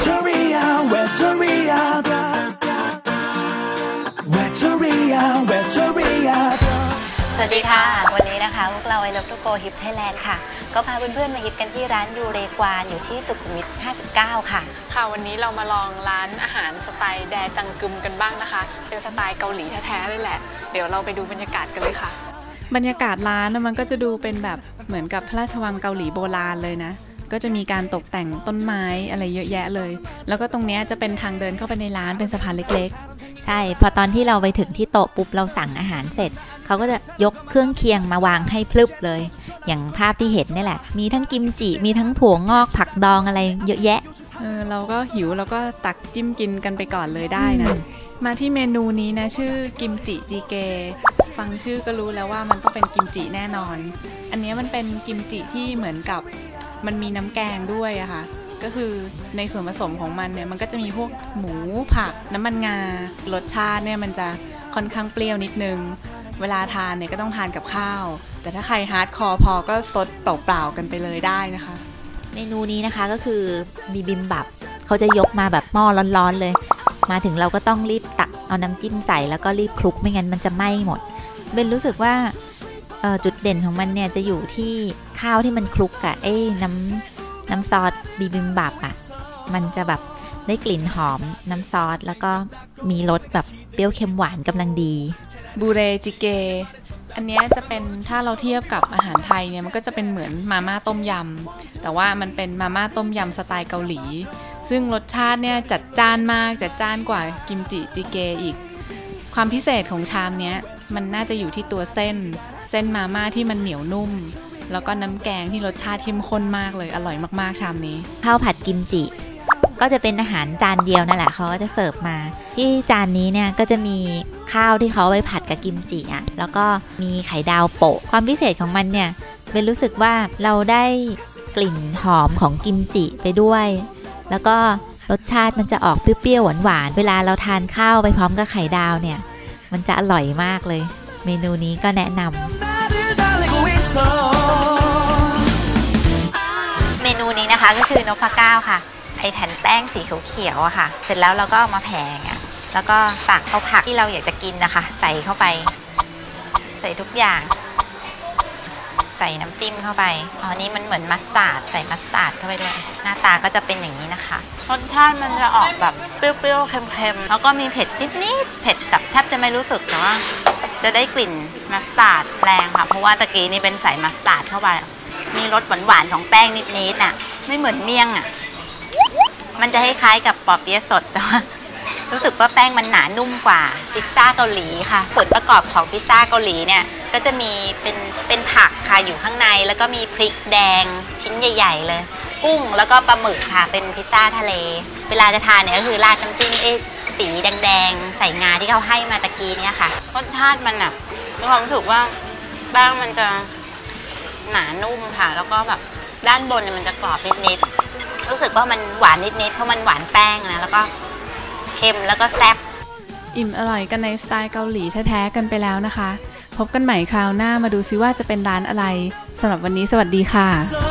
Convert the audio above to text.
Wetteria Wetteria Wetteria Wetteria สวัสดีค่ะวันนี้นะคะพวกเราI Love to Go Hip Thailand ค่ะก็พาเพื่อนๆมาฮิปกันที่ร้านยูเรกวานอยู่ที่สุขุมวิท 59 ค่ะค่ะวันนี้เรามาลองร้านอาหารสไตล์แดจังกึมกันบ้างนะคะเป็นสไตล์เกาหลีแท้ๆเลยแหละเดี๋ยวเราไปดูบรรยากาศกันเลยค่ะบรรยากาศร้านมันก็จะดูเป็นแบบเหมือนกับพระราชวังเกาหลีโบราณเลยนะก็จะมีการตกแต่งต้นไม้อะไรเยอะแยะเลยแล้วก็ตรงนี้จะเป็นทางเดินเข้าไปในร้านเป็นสะพานเล็กๆใช่พอตอนที่เราไปถึงที่โต๊ะปุ๊บเราสั่งอาหารเสร็จเขาก็จะยกเครื่องเคียงมาวางให้พลึบเลยอย่างภาพที่เห็นนี่แหละมีทั้งกิมจิมีทั้งถั่วงอกผักดองอะไรเยอะแยะเราก็หิวเราก็ตักจิ้มกินกันไปก่อนเลยได้นะมาที่เมนูนี้นะชื่อกิมจิจีเกฟังชื่อก็รู้แล้วว่ามันต้องเป็นกิมจิแน่นอนอันนี้มันเป็นกิมจิที่เหมือนกับมันมีน้ำแกงด้วยอะค่ะก็คือในส่วนผสมของมันเนี่ยมันก็จะมีพวกหมูผักน้ำมันงารสชาติเนี่ยมันจะค่อนข้างเปรี้ยวนิดนึงเวลาทานเนี่ยก็ต้องทานกับข้าวแต่ถ้าใครฮาร์ดคอร์พอก็ซดเปล่าๆกันไปเลยได้นะคะเมนูนี้นะคะก็คือบิบิมบับเขาจะยกมาแบบหม้อร้อนๆเลยมาถึงเราก็ต้องรีบตักเอาน้ำจิ้มใส่แล้วก็รีบคลุกไม่งั้นมันจะไหม้หมดเบนรู้สึกว่าจุดเด่นของมันเนี่ยจะอยู่ที่ข้าวที่มันคลุกกับน้ำซอสบิบิมบับอ่ะมันจะแบบได้กลิ่นหอมน้ำซอสแล้วก็มีรสแบบเปรี้ยวเค็มหวานกำลังดีบูเรจิเกอันนี้จะเป็นถ้าเราเทียบกับอาหารไทยเนี่ยมันก็จะเป็นเหมือนมาม่าต้มยำแต่ว่ามันเป็นมาม่าต้มยำสไตล์เกาหลีซึ่งรสชาติเนี่ยจัดจ้านมากจัดจ้านกว่ากิมจิจิเกอีกความพิเศษของชามนี้มันน่าจะอยู่ที่ตัวเส้นมาม่าที่มันเหนียวนุ่มแล้วก็น้ำแกงที่รสชาติเข้มข้นมากเลยอร่อยมากๆชามนี้ข้าวผัดกิมจิก็จะเป็นอาหารจานเดียวนั่นแหละเขาก็จะเสิร์ฟมาที่จานนี้เนี่ยก็จะมีข้าวที่เขาไปผัดกับกิมจิอ่ะแล้วก็มีไข่ดาวโปะความพิเศษของมันเนี่ยเป็นรู้สึกว่าเราได้กลิ่นหอมของกิมจิไปด้วยแล้วก็รสชาติมันจะออกเปรี้ยวๆหวานๆเวลาเราทานข้าวไปพร้อมกับไข่ดาวเนี่ยมันจะอร่อยมากเลยเมนูนี้ก็แนะนำเมนูนี้นะคะก็คือนพเก้าค่ะไอแผ่นแป้งสีเขียวๆอะค่ะเสร็จแล้วเราก็มาแผ่แล้วก็ตักเอาผักที่เราอยากจะกินนะคะใส่เข้าไปใส่ทุกอย่างใส่น้ำจิ้มเข้าไปอันนี้มันเหมือนมัสตาร์ดใส่มัสตาร์ดเข้าไปด้วยหน้าตาก็จะเป็นอย่างนี้นะคะรสชาติมันจะออกแบบเปรี้ยวๆเค็มๆแล้วก็มีเผ็ดนิดๆเผ็ดแบบแทบจะไม่รู้สึกแต่ว่าจะได้กลิ่นมัสตาร์ดแรงค่ะเพราะว่าตะกี้นี่เป็นใส่มัสตาร์ดเข้าไปมีรสหวานๆของแป้งนิดๆน่ะไม่เหมือนเมี่ยงอ่ะมันจะคล้ายๆกับปอเปี๊ยะสดแต่ว่ารู้สึกว่าแป้งมันหนานุ่มกว่าพิซซ่าเกาหลีค่ะส่วนประกอบของพิซซ่าเกาหลีเนี่ยก็จะมีเป็นผักค่ะอยู่ข้างในแล้วก็มีพริกแดงชิ้นใหญ่ๆเลยกุ้งแล้วก็ปลาหมึกค่ะเป็นพิซซ่าทะเลเวลาจะทานเนี่ยก็คือราดน้ำจิ้มสีแดงๆใส่งาที่เขาให้มาตะกี้เนี่ยค่ะรสชาติมันอ่ะมีความรู้สึกว่าแป้งมันจะหนานุ่มค่ะแล้วก็แบบด้านบนเนี่ยมันจะกรอบนิดๆรู้สึกว่ามันหวานนิดๆเพราะมันหวานแป้งนะแล้วก็เค็มแล้วก็แซ่บอิ่มอร่อยกันในสไตล์เกาหลีแท้ๆกันไปแล้วนะคะพบกันใหม่คราวหน้ามาดูซิว่าจะเป็นร้านอะไรสำหรับวันนี้สวัสดีค่ะ